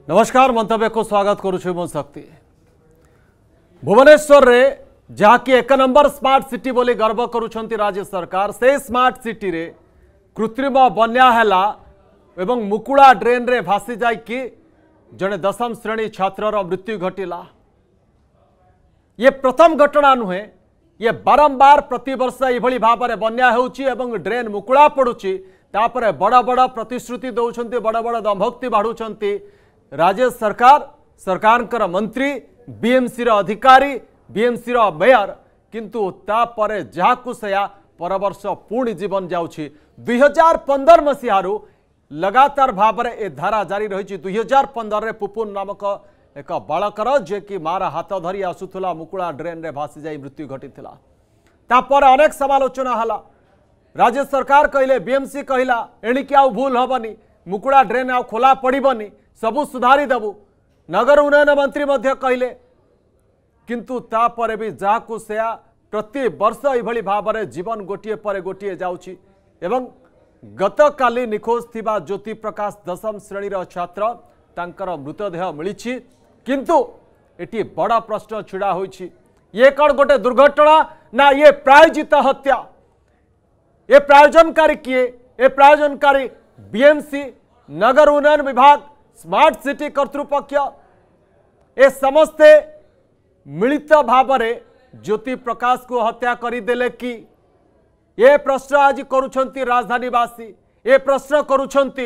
नमस्कार मंतव्य को स्वागत करुछु मो शक्ति। भुवनेश्वर रे जहाँकि 1 नंबर स्मार्ट सिटी बोली गर्व करुछंती राज्य सरकार, से स्मार्ट सिटी रे कृत्रिम बन्या हैला एवं मुकुड़ा ड्रेन रे भासी जाइकी जड़े 10म श्रेणी छात्रर मृत्यु घटिला। ये प्रथम घटना नुहे, ये बारंबार प्रतिवर्ष यह भाव में बन्या होउची एवं ड्रेन मुकुड़ा पड़ुची। तापरे बड़ बड़ प्रतिश्रुति दौरान बड़ बड़ दंभक्ति बाढ़ुंट राज्य सरकार मंत्री बीएमसी अधिकारी बीएमसी मेयर, किंतु तापरे जहाकु सया पर वर्ष पुणी जीवन जाउछि। 2015 मसीहारू लगातार भाव में ए धारा जारी रही। 2015 रे पुपुन नामक एक बालकर जे कि मार हाथ धरी आसुला मुकुड़ा ड्रेन रे भासी जाई मृत्यु घटीथिला। तापर अनेक समालोचना हला। राज्य सरकार कहले, बीएमसी कहला एणिकी आउ भूल हबनी, मुकुड़ा ड्रेन आउ खोला पड़बनी, सबू सुधारी देबू। नगर उन्नयन मंत्री मध्य कहले, किंतु तापर भी जाकु सेया प्रति वर्ष यह भाव में जीवन गोटे पर गोटे जाउछि। एवं गत काली निखोज थिबा ज्योति प्रकाश 10म श्रेणीर छात्र तांकर मृतदेह मिली, किंतु एटी बड़ा प्रश्न छिड़ा होइछि। ये कौन गोटे दुर्घटना ना ये प्रायोजित हत्या? ये प्रायोजनकारी किए? ये प्रायोजनकारी बीएमसी, नगर उन्नयन विभाग, स्मार्ट सिटी कर्तृपक्ष, ए समस्ते मिलित भाव में ज्योति प्रकाश को हत्या करदेले कि? ये प्रश्न आज करुछंती राजधानीवासी, ये प्रश्न करुछंती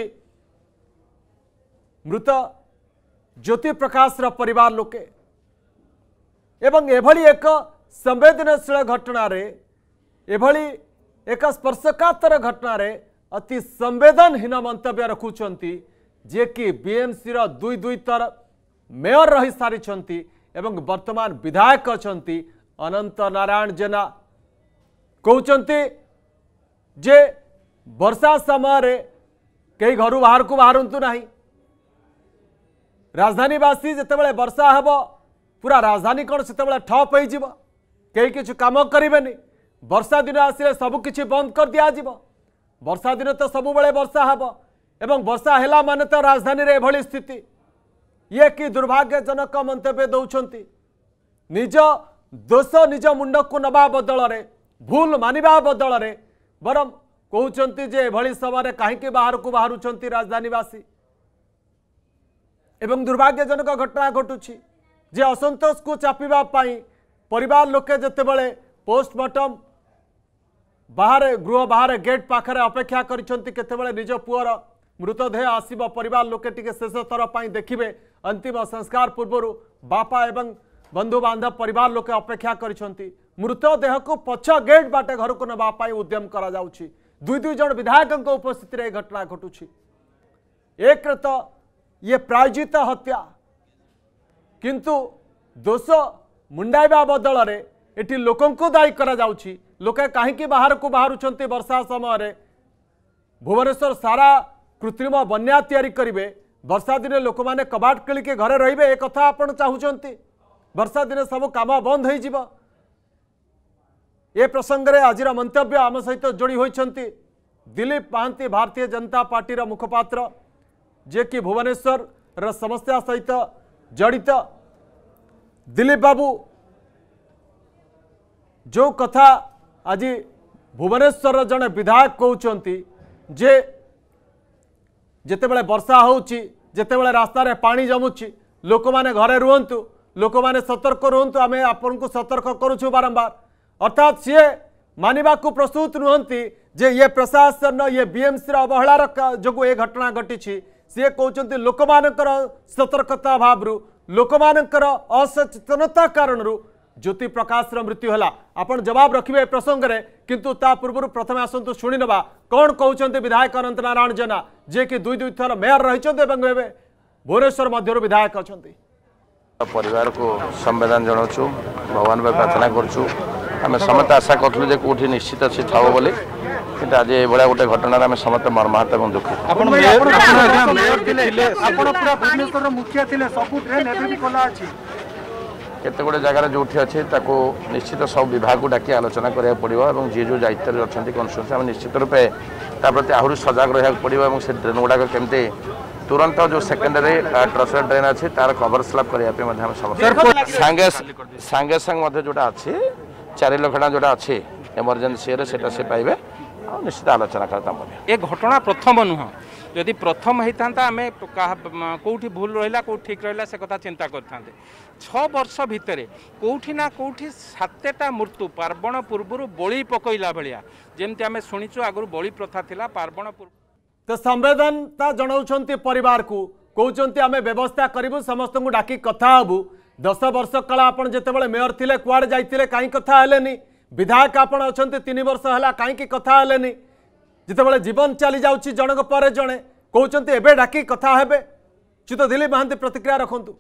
मृत ज्योति प्रकाश परिवार लोके। एवं एभली एक संवेदनशील घटना रे, एभली एक स्पर्शकातर घटना रे अति संवेदनहीन मंतव्य रखुचंती जे कि बीएमसी रो दुई तर मेयर रही सारी एवं वर्तमान विधायक अछंती अनंत नारायण जेना। कहउचंती जे वर्षा समय रे कई घर बाहर को बाहरंतु नाही। राजधानीवासी जितेबाला वर्षा हेब पूरा राजधानी कौन से ठप हो, कई किसी काम करें। वर्षा दिन आसिले सबकिछि बंद कर दिया जिवो। वर्षा दिन तो सब बेले वर्षा हेब एवं वर्षा हेला माने तो राजधानी रे एभली स्थिति। ये कि दुर्भाग्यजनक मंतव्य दौरान निज दोष निज मुंड को नवा बदल रे, भूल मानिबा बदल रे बरम कहउचंती जे एभली समय कहीं बाहर को बाहरुचंती राजधानीवासी। एवं दुर्भाग्यजनक घटना घटुछि जे असंतोष को चापिबा पाई परिवार लोके जेतेबेले पोस्टमार्टम बाहर गृह बाहर गेट पाखरे अपेक्षा करिसंती, केतेबेले निज पुअर मृतदेह आसीबो, परिवार लोके टिके शेष थर पाई देखिबे। अंतिम संस्कार पूर्व बापा एवं बंधु बांधव परिवार लोके अपेक्षा करिसंती। मृतदेह को पछ गेट बाटे घर को नबा पाई उद्यम करा जाउछि। दुई जन विधायक उपस्थिति रे घटना घटुछि। एक तो ये प्रायोजित हत्या, किंतु दोष मुंडाइबा बदल रे एटी लोकन को दायी करा जाउछि। लोके कहीं बाहर को बाहरुचंती वर्षा समय रे। भुवनेश्वर सारा कृत्रिम बन्या तैयारी करिवे, वर्षा दिन लोक माने कबाट किलिके घरे रहिबे, ए कथा आपण चाहुचंती? वर्षा दिन सब काम बंद हो जिवो। ए प्रसंग रे आजिर मंतव्य आम सहित जोड़ी होइछंती दिलीप महांती, भारतीय जनता पार्टी रा मुखपात्र, जे कि भुवनेश्वर रा समस्या सहित जड़ित। दिलीप बाबू, जो कथा आज भुवनेश्वर जड़े विधायक कहउचंती जे जेतेबेले वर्षा होउची, जेतेबेले रास्ता रे पानी जमुची, लोक माने घरे रुहंतु, लोक माने सतर्क रुहंतु, आमे आपन को सतर्क करूछु बारंबार। अर्थात सी मानिबा को प्रस्तुत नुहंती जे ये प्रशासन ये बीएमसी अवहेलार जो ये घटना घटी। सी कहउचंती लोक मानकर सतर्कता भावरु, लोक मानकर असचेतनता कारणरू ज्योति प्रकाश मृत्यु है। आपण जवाब रखिए प्रसंग रे, किंतु ता पूर्व प्रथम आसतु शुणी नवा कौन कहते विधायक अनंत नारायण जेना, जे कि दुई थर मेयर रही भुवनेश्वर मध्य विधायक अच्छा। परिवार को संवेदन जनाऊँ, भगवान प्रार्थना करुँ। आम समस्त आशा करूँ जे कौटी निश्चित अच्छी थाव बोली, कि आज ये गोटे घटना आम समस्त मर्माहत और दुखी। केते गुड़े जगार जो अच्छे निश्चित सब विभाग को डाकी आलोचना कराया पड़ो और जी जो दायित्व अच्छा कन्स्टिट्यूएंसी आम निश्चित रूपे प्रति आहरी सजग रहा पड़ो और से ड्रेन गुड़ाक केमती तुरंत जो सेकेंडरी ट्रसर ड्रेन अच्छी तार कवर स्लैब करने सांगे सांगे संग जोटा अच्छी 4 लाख जोटा अच्छी इमरजेंसी से पाइबे निश्चित आलोचना करता ये घटना प्रथम नुह जदि प्रथम होता आम कौटी भूल रहा कौ ठीक रहा से कथा चिंता करते 6 वर्ष भितर कौटी ना कौटी 7टा मृत्यु पार्वण पूर्व बलि पकईला भाया जमती आम शुणीचु आगु बलि प्रथा थिला पार्वण पूर्व तो संवेदनता जनाऊँ परिवार को कहते आम व्यवस्था करूँ समस्त को डाकी कथा हबू 10 वर्ष काल आपड़ जिते मेयर थे कुआड़े जाइए कहीं कथा हेलेनी विधायक आपण अच्छा 3 वर्ष है कहीं कथा हेलेनी जितेबाला जीवन चली जाऊँगी जनक पर जड़े कहते एवं डाकी कथा हेबे च्युत दिलीप महांती प्रतिक्रिया रखु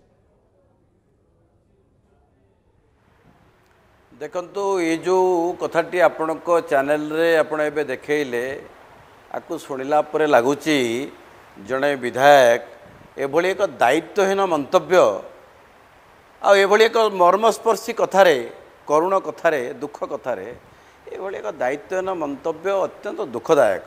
देखंतु ये जो कथाटी आपण चैनल रे आपण एबे देखैले आकु शुणिला परे लागुची जड़े विधायक एभली एक दायित्वहीन मंतव्य आभली एक मर्मस्पर्शी कथारे करुण कथारे दुख कथारे एभली एक दायित्वहीन मंतव्य अत्यंत दुखदायक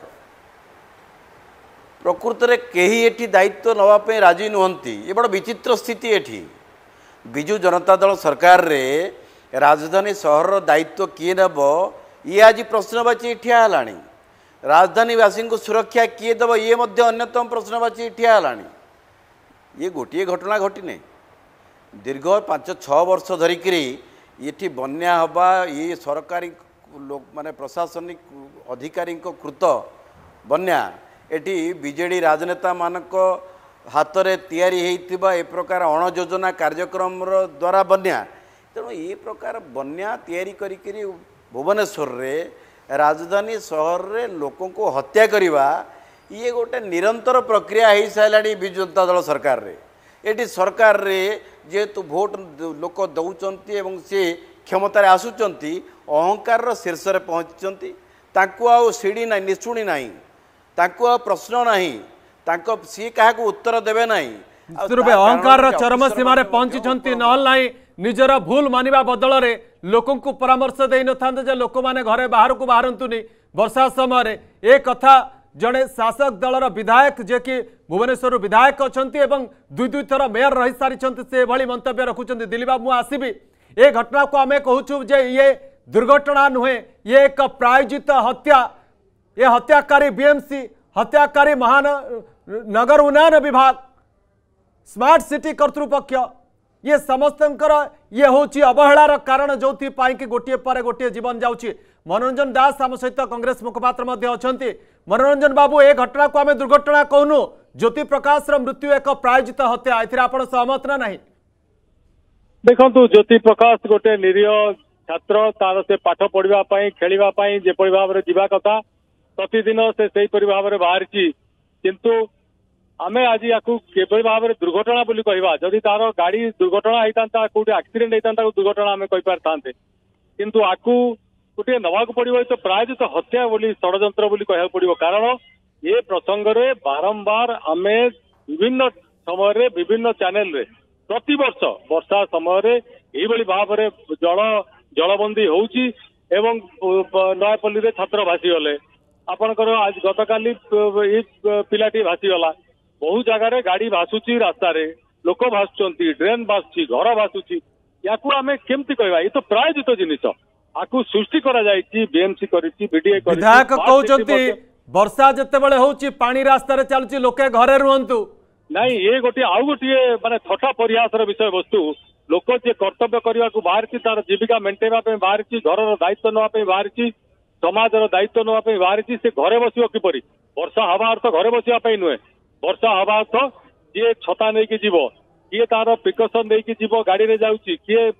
प्रकृत में कहीं एठी दायित्व नवाई राजी नुहंती ये बड़ विचित्र स्थिति एठी विजु जनता दल सरकार रे राजधानी सहर दायित्व किए नब ये आज प्रश्नवाची ठिया है राजधानीवासी को सुरक्षा किए दब ये अन्यतम प्रश्नवाची ठिया है ये गोटे घटना घटी दीर्घ 5-6 वर्ष धरिक ये बन्या हवा ये सरकारी लोक माने प्रशासनिक अधिकारी कृत बन्या एटी बीजेडी राजनेता मानक हाथ में तैयारी होइतिबा ए प्रकार अणयोजना कार्यक्रम द्वारा बन्या तेणु ये प्रकार बन्या तैयारी करी भुवनेश्वर रे राजधानी सहर रे लोकों को हत्या करिवा ये गोटे निरंतर प्रक्रिया हो साराणी विजु जनता दल सरकार रे एटी सरकार रे जेहेतु भोट लोक दौरान एवं सी क्षमतार आसुचंती अहंकार शीर्ष में पहुँचती सीढ़ी ना निशुणी ना प्रश्न ना सी क्या उत्तर देवे ना अहंकार चरम सीमार पहुंची ना निजर भूल मानिबा बदल रे लोकों को परामर्श दे न जे लोक मैंने घरे बाहर को बाहरतुनी वर्षा समय ए कथा जड़े शासक दलर विधायक जे कि भुवनेश्वर विधायक अच्छा दुई थर मेयर रही सारी से भली मंतव्य रखुच्च दिलीप बाबू आसबि ए घटना को आम कहूँ जे ये दुर्घटना नुहे ये एक प्रायोजित हत्या ये हत्याकारी बीएमसी हत्याकारी महानगर उन्नयन विभाग स्मार्ट सिटी कर्तृपक्ष ये समस्त ये हूँ अवहेलार कारण जो कि गोटे पर गोटे जीवन जाऊँगी मनोरंजन दास आम सहित कांग्रेस मुखपात्र अच्छा मनोरंजन बाबू ए घटना को आम दुर्घटना कहूनु ज्योति प्रकाश मृत्यु एक प्रायोजित हत्या ए सहमत ना नहीं देखो ज्योति प्रकाश गोटे निरीह छात्र तार से पाठ पढ़ाई खेलवाई जेपरी भाव में जावा कथा प्रतिदिन से भाव में बाहर किंतु आमे आज या भाव में दुर्घटना बोली कहवा जदि तार गाड़ी दुर्घटना होता कौटे एक्सीडेंट होता दुर्घटना आम कही पारि किंतु आकु गोटे नवाक पड़ो तो प्रायोजित हत्या बोली षड्यंत्र बोली कह पड़ो कारण ये प्रसंग में बारंबार आमे विभिन्न समय विभिन्न चैनल रे प्रति वर्ष वर्षा समय यही भाव में जलबंदी होउची एवं नयापल्ली रे छात्र भासीगले आपणकर आज गतकाली पिलाटी भासीगला बहु जगार गाड़ी भासुची रास्तार लोक भासुंट ड्रेन भासुची घर भासुची या आम केमती कहवा ये तो प्रायोजित जिनिस आपको सृष्टि करा जायछि बीएमसी करिछि बीडीए करिछि विधायक कहउछंती वर्षा जते बेले होउछि पानी रास्ता रे चलछि लोके घरे रुहंतु नहीं ये गोटे आउ गोटे माने थटा परिहासर विषय वस्तु लोक जे कर्तव्य करने को बाहर तार जीविका मेन्टेवा बाहर घर दायित्व नापी बाहर समाजर दायित्व नापी बाहर से घरे बस किपरि वर्षा हवा अर्थ घरे बसवाई नुहे वर्षा हवा अर्थ किए छता नहीं जीव किए तार प्रिकसन नहीं जीव गाड़ी रे जाउची किए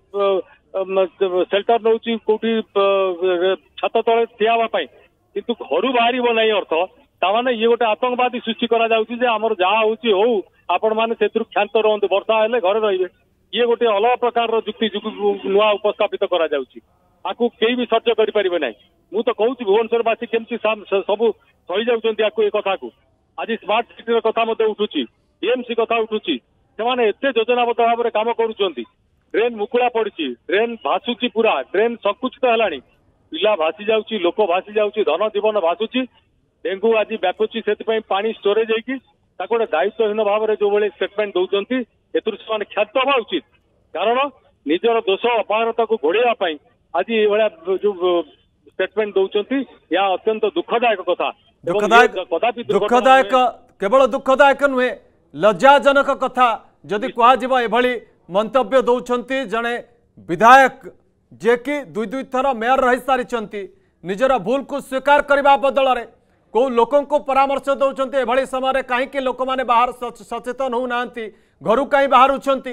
सेल्टर नौ कौटी छत तले ठिया किंतु घर बाहर नहीं अर्थ ताने ये गोटे आतंकवादी सृष्टि करा आमर जहाँ हूँ आपण मैंने क्षांत रुहतु वर्षा हेले घरे रहिबे ये गोटे अलग प्रकार जुक्ति नुआ उपस्थापित करा आपको कई भी सह्य करें ना मु तो कहूँ भुवनेश्वरवासी केमती सब सही जाऊँ कथा को आज स्मार्ट सिटी कथा उठुची बीएमसी कथा उठुची से एत योजनाबद्ध भाव में कम करुँच ट्रेन मुकुला पड़ी ट्रेन भासुची पूरा ट्रेन संकुचित है पिला भासी जाऊँगी लोक भासी जाऊँगी धन जीवन भासुची डेंगू आज व्यापुची से पानी स्टोरेज होगी ताको गोटे दायित्वहीन भाव में जो भाई स्टेटमेंट दौरान एसे ख्यात हवा उचित कारण निजर दोष अपहारता को घोड़ाई आज ये जो स्टेटमेंट दौरान या अत्यंत दुखदायक कथा दुखदायक केवल दुखदायक नुहे लज्जाजनक कथा जदि कह मंतव्य दौरान जड़े विधायक जे कि दुई थर मेयर रही सारी निजर भूल को स्वीकार करने बदल में कौ लोकों को परामर्श दौरान एभली समय कहीं लोक मैंने बाहर सचेतन होना घर कहीं बाहर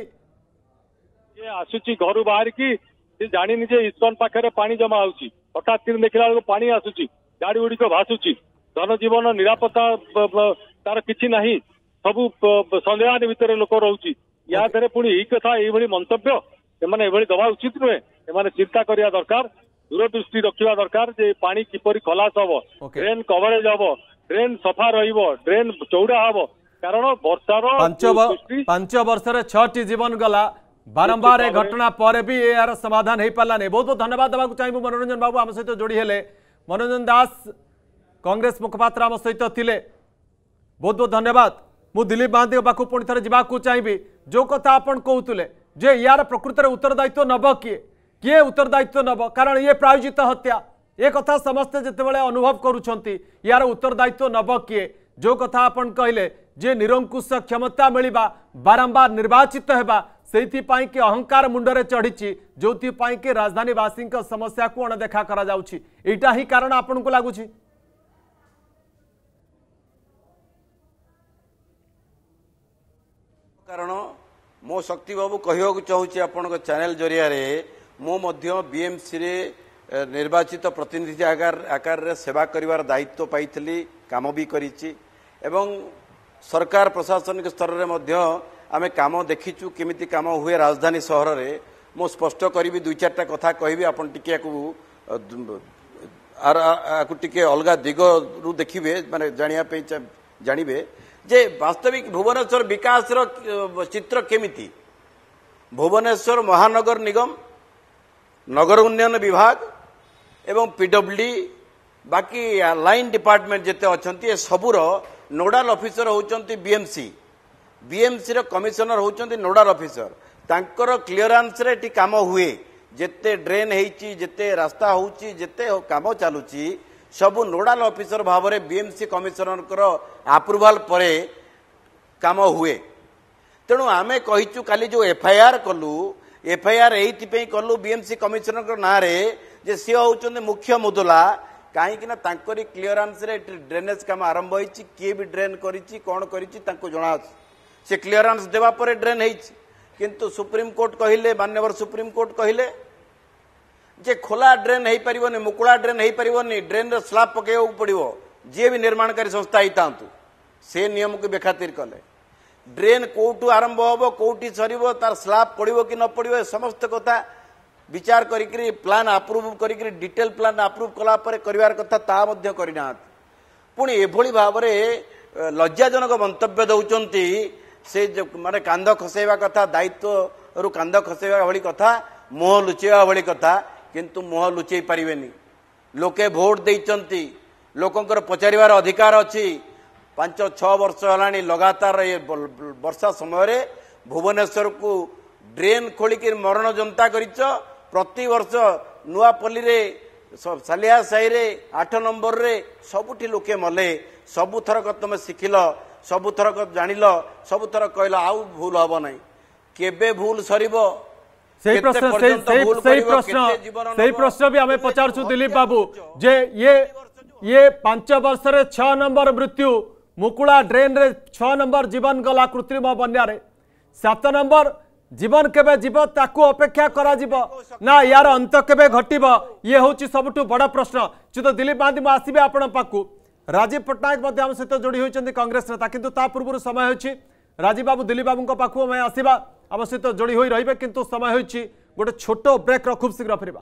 आसूची घर बाहर की जानी जे इस्कन पाखे पानी जमा होची हठात देखला बेलू पानी आसूची गाड़ी गुड़िक भासुची जनजीवन निरापत्ता तार किछि नाही सबू संदेहान भितर लोक रोची या धरे पुणी यही कथा ये मंतव्य एमाने एभली दवा उचित नुहे एमाने चिंता करिया दरकार दूरदृष्टि रखा दरकार जे पानी किपरि खलास हम ड्रेन कवरेज हम ड्रेन सफा रहिबो ड्रेन चौड़ा हम कारण वर्षार 5 वर्ष 6टी जीवन गला बारंबार ए घटना पर भी यार समाधान हो पारा नहीं। बहुत बहुत धन्यवाद देवाक चाहिए मनोरंजन बाबू आम सहित जोड़ी हेले मनोरंजन दास कांग्रेस मुखपात्र आम सहित थिले बहुत बहुत धन्यवाद। मु दिलीप महांती पाखु पुणी थे जावाक चाहिए जो कथा आपन कहते जे यार प्रकृत में उत्तरदायित्व नब किए उत्तरदायित्व नब कारण ये प्रायोजित हत्या ये कथा समस्ते जितेबाला अनुभव करुँच यार उत्तरदायित्व नब किए जो कथा आपन कहले जे निरंकुश क्षमता मिलवा बारंबार निर्वाचित होगा से कि अहंकार मुंडरे चढ़ी जो कि राजधानीवासी समस्या को अणदेखा करा ही कारण आपन को लगुच कारण मो शक्ति बाबू कहवाक चाहूँगी आपण चैनल जरिया मो बीएमसी रे निर्वाचित प्रतिनिधि आकार रे सेवा करिवार दायित्व पाई काम भी करिछि एवं सरकार प्रशासनिक स्तर में आमे काम देखीचु केमिति काम हुए राजधानी सहर रे मो स्पष्ट करी दुई चार्टा कथा कहि आपण टिके अलगा दिग रु देखिबे माने जानिबे जे वास्तविक भुवनेश्वर विकास चित्र केमिति भुवनेश्वर महानगर निगम नगर उन्नयन विभाग एवं पीडब्ल्यूडी बाकी लाइन डिपार्टमेंट जिते अच्छा सबूर नोडाल ऑफिसर होचंती बीएमसी रो कमिशनर होचंती नोडाल ऑफिसर तांकर क्लियरेंस रे टी काम हुए जिते ड्रेन हेची जिते रास्ता होची जिते काम चालुची सबु नोडाल ऑफिसर भाव में बीएमसी कमिशनर अप्रूवाल परे काम हुए तेणु आमे कहिचु काली जो एफआईआर कलु एफआईआर एइथिपई कलु बीएमसी कमिशनर ना रे जे सी होचंती मुख्य मुदला कहीं तांकरी क्लियरेंस रे ड्रेनेज काम आरंभ होईची किए भी ड्रेन करिची कोन करिची तांको जणा से क्लियरेंस देवा परे ड्रेन हेइची किंतु सुप्रीम कोर्ट कहिले मान्यवर सुप्रीम कोर्ट कहिले जे खोला ड्रेन हो पारिबनी मुकुला ड्रेन हो पारिबनी ड्रेन रो स्लैब पकेउ पड़िबो जे भी निर्माणकारी संस्था हितांतु से नियम को बेखातिर कले ड्रेन कोठू आरंभ होबो कोठी सरीबो तार स्लैब पड़िबो कि न पड़िबो समस्त कथा विचार करिकरी प्लान अप्रूव करिकरी डिटेल प्लान अप्रूव कला परे करिवार कथा ता मध्य करिना पुणी एभली भाव में लज्जाजनक मंतव्य दउचंती से माने कांध खसेवा कथा दायित्व रु कांध खसेवा भली कथा मुह लुचेवा भली कथा किंतु मुह लुचेई पारिबेनी लोके भोट देइचंती लोकंकर पचारिवार अधिकार अछि 5-6 वर्ष हलानी लगातार वर्षा समय भुवनेश्वर को ड्रेन खोलिक मरण जनता करिच प्रति वर्ष नुआपल्ली रे सालिया साई रे 8 नंबर रे सबुठी लोके मले सबुथरक तुम शिखिल सबुथरक जानिल सबुथर कहल आउ भूल हम ना केबे भूल सरीबो सही प्रश्न भी हमें पचारछु दिलीप बाबू जे ये 5 वर्ष रे 6 नंबर मृत्यु मुकुला ड्रेन रे 6 नंबर जीवन गला कृत्रिम बन्या रे 7 नंबर जीवन केबे जीव ताकू अपेक्षा करा जीव ना यार अंत केबे घटिबो ये होची सबटु बड़ा प्रश्न चित दिलीप महांती मु आसीबे आपण पाकू राजीव पटनायक मध्य हम सहित जोड़ी होइचंदी कांग्रेस नेता किंतु ता पूर्व समय होची राजीव बाबू दिलीप बाबू पाखु मैं आसीबा आम सहित जोड़ी होई रहिबे किंतु समय होइची गोटे छोट ब्रेक रो खूब शीघ्र फेरिबा।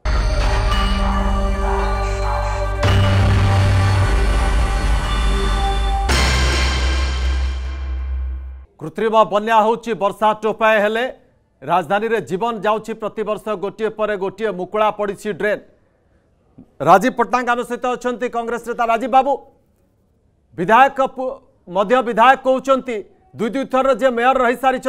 कृत्रिम बन्या होची वर्षा टोपाए हेले राजधानी रे जीवन जाउची प्रतिवर्ष गोटे पर गोटे मुकुला पड़ी ड्रेन। राजीव पटनायक आम सहित अच्छा कांग्रेस नेता राजीव बाबू विधायक मध्य विधायक कहते दुई दुई थर जे मेयर रही सारी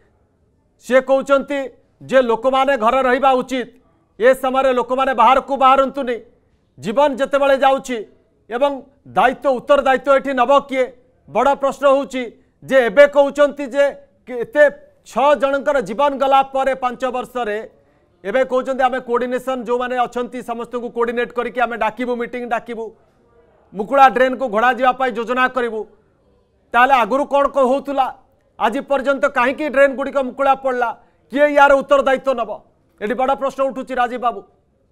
सी कहते जे लोक माने घर रहिबा उचित ए समय लोक माने बाहर को बाहरंतुनी जीवन जितेबाला जाउछि एवं दायित्व उत्तर दायित्व एठी नब किए बड़ प्रश्न होउछि जे एबे कहउचंती जे एते 6 जनकर जीवन गला पर 5 वर्ष रे एबे कहउचंती आमे कोऑर्डिनेशन जो माने अछंती समस्त को कोऑर्डिनेट करके आमे डाकिबु मीटिंग डाकिबु मुकुड़ा ड्रेन को घोड़ा जीवा पाई योजना करिबु ताले आगुरु कोन होउतुला आज पर्यंत कहीं ड्रेन गुड़िक मुकुड़ा पड़ला किए यार उत्तर दायित्व नब ये बड़ा प्रश्न उठुची राजीव बाबू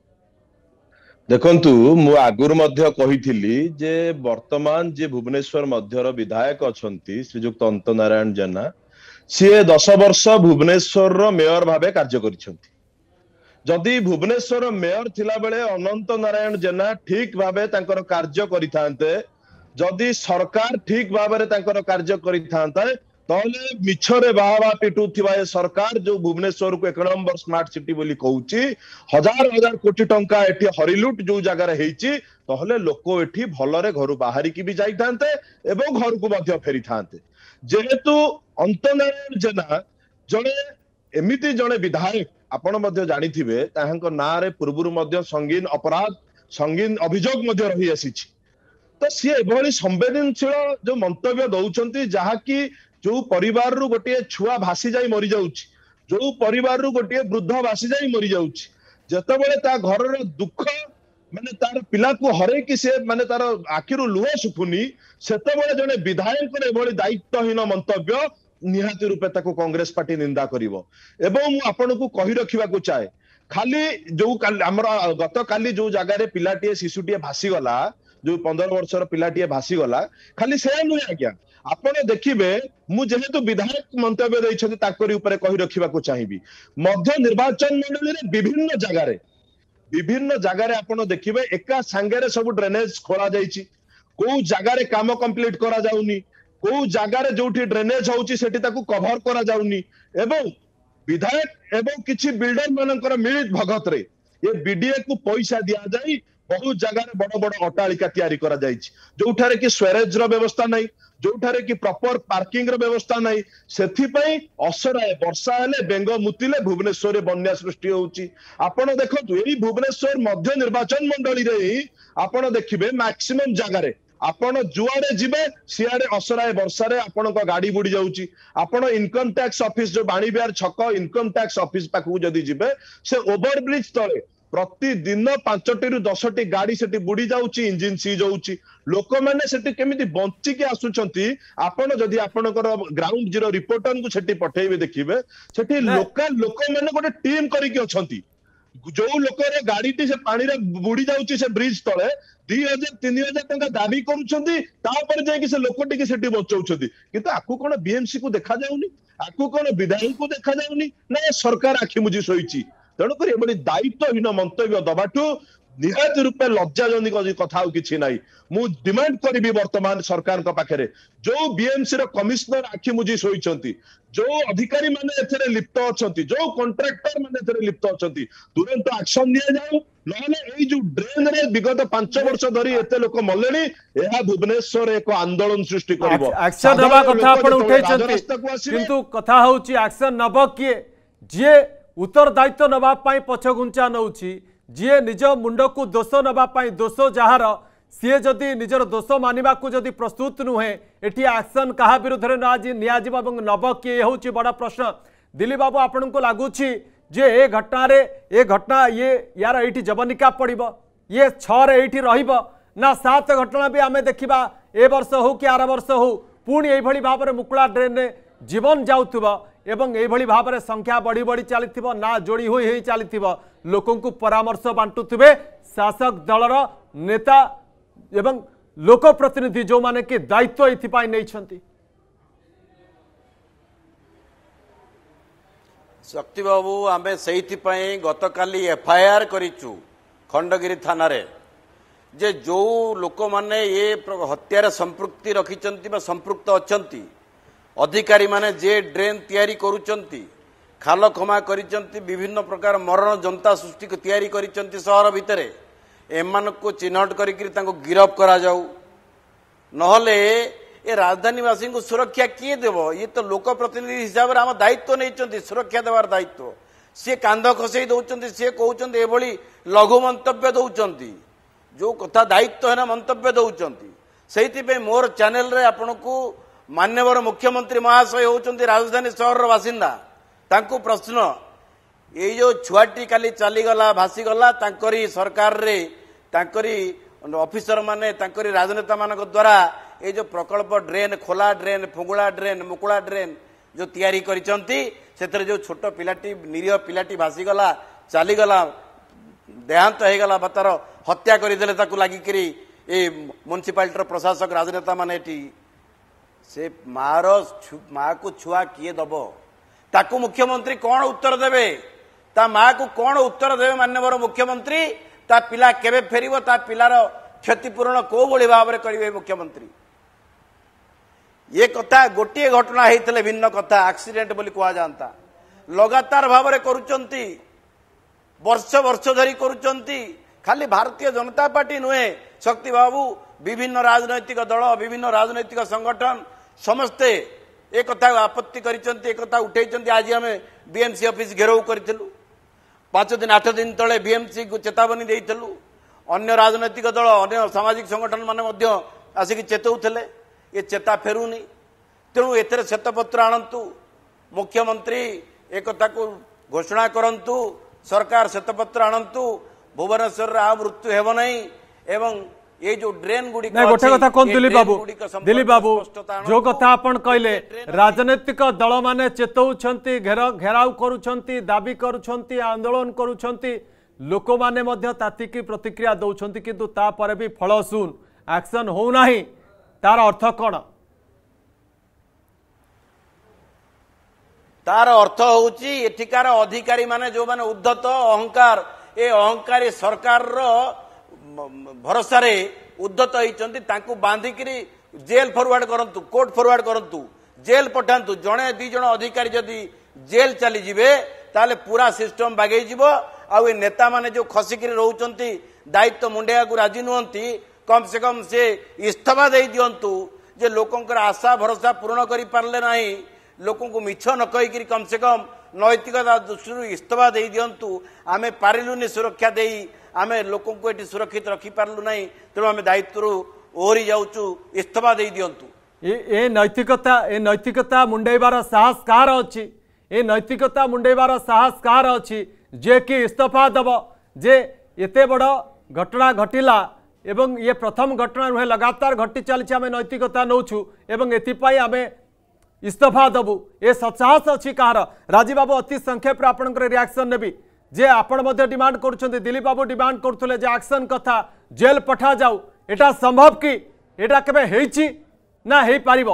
देखंतु मु आगुर मध्य कहिथिली जे वर्तमान जे भुवनेश्वर मध्यर विधायक अछंती श्रीजुक्त अंत नारायण जेना सी 10 वर्ष भुवनेश्वर मेयर भावे कार्य करिसंती जदि भुवनेश्वर मेयर थिला बेले अनंत नारायण जेना ठीक भावे तांकर कार्य करिथांते जदि सरकार ठीक भावे तांकर कार्य करिथांता ताले मिछरे बाबा पिटुथिबा सरकार जो भुवनेश्वर को 1 नंबर स्मार्ट सिटी बोली कहउची हजार हजार कोटी टंका एठी हरिलुट जो जगह हेची ताले लोक एठी भलरे घर बाहरी की भी जाइथांते एवं घर को मध्य फेरी थांते जेहेतु अंतनारायण जेना जणे एमिति जणे विधायक आपण मध्य जानिथिबे ताहांको नारे पूर्वरु मध्य संगीन अपराध संगीन अभियोग मध्य रही आसीछि तो सी एभली संवेदनशील जो मंतव्य दउचंती जहा की जो परिवार रु गोटे छुआ भासी जाई मरी जाउछि जो परिवार रु गोटे वृद्ध भासी जाई मरी जाउछि जतबेले ता घरर दुख माने तार पिला को हरे कि से माने तार आखिरु लुह सुखुनी सेतबेले जने विधायक एभली दायित्वहीन मंतव्य निहाती रूपे ताको कांग्रेस पार्टी निंदा करिवो एवं मु आपन को कहि रखिबा को चाहे खाली जो हमर गत काली जो जगह रे पिलाटीए शिशुटीए भासी गला जो 15 वर्षर पिलाटीए भासी गला खाली से नुहे आज्ञा आपण देखिबे मु जेहेतु विधायक मंतव्य दैछथि ताकरी ऊपर कहि रखिबा को चाहिबी मध्य निर्वाचन मंडली रे विभिन्न जगह रे आपण देखिबे एका संगे रे सब ड्रेनेज खोला जाईची को जगह रे काम कंप्लीट करा जाउनी को जगह रे जोठी ड्रेनेज होउची सेठी ताकू कवर करा जाउनी एवं विधायक एवं किछि बिल्डर मानकर मिलित भगत रे ये बीडीए को पैसा दिया जाई बहुत जगह रे बड़ बड़ अट्टालिका तैयारी करा जाईची जोठारे कि स्वेरेज रो व्यवस्था नहीं जोठारे कि प्रॉपर पार्किंग रो व्यवस्था नहीं सेथि पई असराय वर्षा हेले बेंग मुतिले भुवनेश्वर रे बन्या सृष्टि होउची आपण देखंतु एई भुवनेश्वर मध्य निर्वाचन मंडली रे आपण देखिबे मैक्सिमम जगह रे आपण जुआडे जिबे सियाडे असराय वर्षा रे आपण को गाड़ी बुडी जाउची आपण इनकम टैक्स ऑफिस जो बाणी बिहार छक इनकम टैक्स ऑफिस पाखु जदी जिबे से ओवर ब्रिज तळे प्रतिदिन 5टी रु 10टी गाड़ी सेठी बुड़ी जाउची इंजिन सीज होउची लोक माने सेठी केमिति बंची के आसुचंती आपण जदी आपणकर ग्राउंड जीरो रिपोर्टर को सेठी पठेइबे देखिबे सेठी लोकल लोक माने गोटे टीम करी के अछंती जो लोक रे गाड़ीटी से पानी रे बुड़ी जाउची से ब्रिज तळे 2000-3000 टंका दाबी करूछंती तापर जाय कि से लोकटी के सेठी बचाउछंती किंतु आकु कोन बीएमसी को देखा जाउनी आकु कोन विधायक को देखा जाउनी ना सरकार आखि मुजी सोईची तेणुक एभली दायित्वहीन मंतव्य दबाठू निहाती रूपे लज्जाजनक कथा कि ना मु डिमांड करी वर्तमान सरकार पाखे जो बीएमसी कमिशनर आखि मुझी शोइछंती जो अधिकारी माने एथरे लिप्त अछंती जो कॉन्ट्रैक्टर माने एथरे लिप्त अछंती तुरंत एक्शन लिया जाऊ नहले एई जो ड्रेन रे विगत 5 वर्ष धरी एते लोक मल्लेनी एहा भुवनेश्वर एक आंदोलन सृष्टि करबो एक्शन नबा कथा आपण उठैछंती किंतु कथा होउची एक्शन नब किए जे उत्तर दायित्व नवापाई पछघुंचा नौछि जी निज मुंड को दोष नवापाई दोष जार सी जदि निजर दोष मानिबा को जदि प्रस्तुत नुहे एटी एक्शन कहा विरुद्ध में नब किए हूँ बड़ प्रश्न दिलीप बाबू आपण को लगुच जे ए घटना ये यार ये जवनिका पड़ो ये 6 ये रहा 7 घटना भी आम देखा ए वर्ष हो कि आर वर्ष हो पुणी ये भाव में मुकुला ड्रेन में जीवन जाऊब एवं यही भाव में संख्या बढ़ी बढ़ी चली ना जोड़ी हुई चली लोक परामर्श बांटुवे शासक दलर नेता एवं लोक प्रतिनिधि जो माने कि दायित्व एथिपाई नहीं शक्ति बाबू आम से गत काली एफआईआर करिचु खंडगिरी थाना रे जे जो लोक माने ये हत्यार संपृक्ति रखिचंती बा संपृक्त अछंती अधिकारी माने जे ड्रेन तैयारी करूचंती खाल खमा करिचंती विभिन्न प्रकार मरण जनता सृष्टि को तैयारी करिचंती शहर भितरे एमान को चिन्हट करिकरी तांको गिरफ करा जाऊ नहले ए राजधानीवासी को सुरक्षा किए देव? ये तो लोक प्रतिनिधि हिसाब से आम दायित्व नहीं सुरक्षा देवार दायित्व सी कांध खसई दौरान सी कहते एभली लघु मंतव्य दौरान जो कथा दायित्व है मंतव्य दौरान से मोर चैनल रे आपन को मान्यवर मुख्यमंत्री महाशय होती राजधानी सहर बासिंदा तांको प्रश्न ये जो छुआटी काली चलीगला भासीगला तांकरी सरकार रे तांकरी ऑफिसर माने तांकरी राजनेता मानक द्वारा ये जो प्रकल्प ड्रेन खोला ड्रेन फुंगुला ड्रेन मुकुला ड्रेन जो तैयारी करिसंती सेतरे जो छोट पिलाटी निरीह पिलाटी भासीगला चलीगला देहांत होगला तार हत्या करदेले ताकू लागिकरी ए म्युनिसिपालिटी प्रशासक राजनेता माने से माँ को छुआ किए दब ताकू मुख्यमंत्री कौन उत्तर देवे ता माँ को कौन उत्तर देवे माननीय मुख्यमंत्री ता पिला केबे फेरिबो ता पिलार क्षतिपूरण को भली भाव में करेंगे मुख्यमंत्री ये कथा गोटे घटना होते भिन्न कथा एक्सीडेंट बोली कह जाता लगातार भाव में करुचंती वर्ष वर्ष धरी करुचंती खाली भारतीय जनता पार्टी नुहे शक्ति बाबू विभिन्न राजनैतिक दल विभिन्न राजनैतिक संगठन समस्ते एक आपत्ति कर उठे आज आम बीएमसी ऑफिस घेराव करूँ 5 दिन 8 दिन तले बीएमसी को चेतावनी देलु अन्य राजनैतिक दल अन्य सामाजिक संगठन माने आसिक चेताउले ये चेता फेरुनी तेणु एथरे श्वेतपत्र आणंतु मुख्यमंत्री एक घोषणा करंतु सरकार श्वेतपत्र आणंतु भुवनेश्वर आ मृत्यु हेब नहीं एवं ये जो ड्रेन गुडी गोटे कथा कौन दिलीप बाबू जो कथा आपण कहले राजनीतिक दल माने चेतौछंती घेराव करूछंती दाबी करूछंती आंदोलन करूछंती लोक माने मध्य तातिकी प्रतिक्रिया दौछंती किंतु ता परे भी फल सुन एक्शन हो नाही तार अर्थ कौन? तार अर्थ होउची एठिकार अधिकारी माने जो माने उद्धत अहंकार ए अहंकारी सरकार रो भरोसा रे उद्धत होइचंती तांकू बांधिकरी जेल फॉरवर्ड करंतु कोर्ट फॉरवर्ड करंतु जेल पठांतु जणे 2 जण अधिकारी जदी जेल चली जिवे ताले पूरा सिस्टम बागेई जिवो आ ए नेता माने जो खसिकरी रहउचंती दायित्व मुंडेया को राजी नुहंती कम से कम से इस्तीफा दे दिंतु जे लोकंकर आशा भरोसा पूर्ण करि पारले नाही लोकों को मिछ न कहीकि कम से कम नैतिकता दृष्टि इस्तीफा दे दिंतु आमे पारिलुनी सुरक्षा देई आमे लोकों को एटी सुरक्षित रखी पारलु नाही तेणु आमे दायित्व ओहरी जाउचु इस्तीफा दे दिंतु ए नैतिकता मुंडेबार साहस कार अछि ए नैतिकता मुंडेबार साहस कार अछि जे कि इस्तीफा दब जे एते बड़ घटना घटिला एवं ये प्रथम घटना नुहे लगातार घटी चली आम नैतिकता नौछु एवं एथिपाई आम इस्तीफा दबु ए सत्साहस अच्छी कहार? राजीव बाबू अति संक्षेप आपंकर रिएक्शन नेबी जे आपण मध्य डिमांड करुछंती दिलीप बाबू डिमांड करथुले जे एक्शन कथा जेल पठा जाऊ एटा संभव कि एटा केबे हेछि ना हेई पारिबो?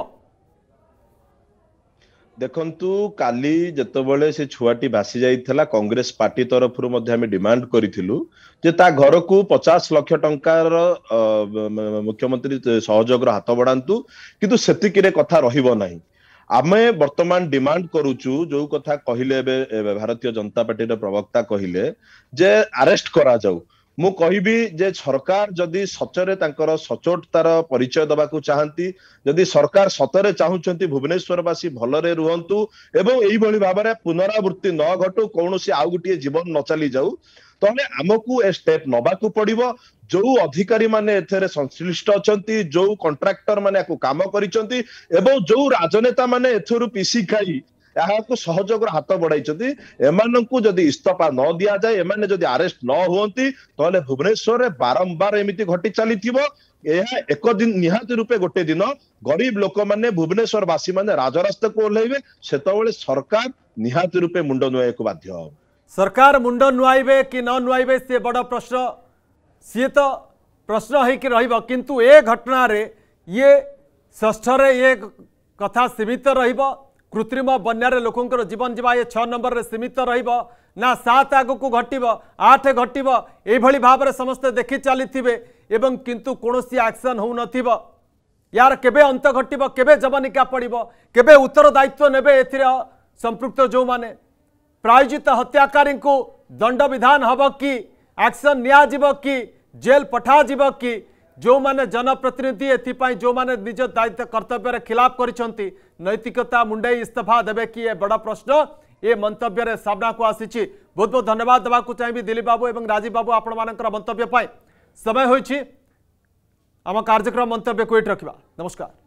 देखंतु काली जतबेले से छुआटी भासी जाइथला कांग्रेस पार्टी तरफ आम डिमांड करिथिलु जे ता घर को 50 लाख टंकार मुख्यमंत्री सहयोग हाथ बढ़ातु किंतु सेतिकिरे कथा रहिबो नाही। आमे वर्तमान डिमांड करूचु जो कथा कहिले भारतीय जनता पार्टी प्रवक्ता कहिले जे अरेस्ट करा जाऊ मु कहबी जे सरकार जदि सचरे तांकर सचोटतार परिचय दबा को चाहती जदि सरकार सतरे चाहूचंती भुवनेश्वरवासी भलरे रुहंतु एवं एई भली भाबरे पुनरावृत्ति न घटू कौनसी आउ गुटिए जीवन न चली जाऊ तने आमको ए स्टेप नबाकू पड़िबो जो अधिकारी माने एथरे संश्लिष्ट अछंती जो कॉन्ट्रैक्टर माने को काम करिसंती एवं जो राजनेता माने एथरु पीसी खाई को सहयोग हाथ बढ़ाई एमानंकु जदि इस्तीफा न दिया जाए एमाने जदि अरेस्ट न हुंती तले भुवनेश्वर रे बारंबार एमिति घटी चली एक दिन निहाती रूपे गोटे दिन गरीब लोक माने भुवनेश्वर वासी माने राजरास्ता को ओल्लैबे सेतबेले सरकार निहाती रूपे मुंड नुआई को बाध्य हो। सरकार मुंड नुआइबे कि न नुआइबे से बड़ प्रश्न सी तो प्रश्न है कि रहिबो किंतु ए घटना रे ये षष्ठ रे ये कथा सीमित रहिबो कृत्रिम बन्यारे लोकंकर जीवन जीवा ये 6 नंबर रे सीमित रहिबो ना 7 आगु को घटिबो 8 घटिबो ए भली भाव रे समस्त देखि चलीथिबे एवं किंतु कोनोसी एक्शन हो नथिबो यार केबे अंत घटिबो केबे जवनिका पड़िबो केबे उत्तर दायित्व नेबे एथिरे संपृक्त जो माने प्रायोजित हत्याकारी को दंड विधान हब कि एक्शन निया जिवो कि जेल पठा जिवो कि जो माने जनप्रतिनिधि एथिपाई जो माने निज दायित्व कर्तव्य खिलाफ करिसंती नैतिकता मुंडे इस्तीफा देवे कि ये बड़ा प्रश्न ये मंतव्य सामना को आसी। बहुत बहुत धन्यवाद देवा चाहिए दिलीप बाबू और राजीव बाबू आपण मानकर मंतव्य समय होइछि। आम कार्यक्रम मंतव्य को रखा। नमस्कार।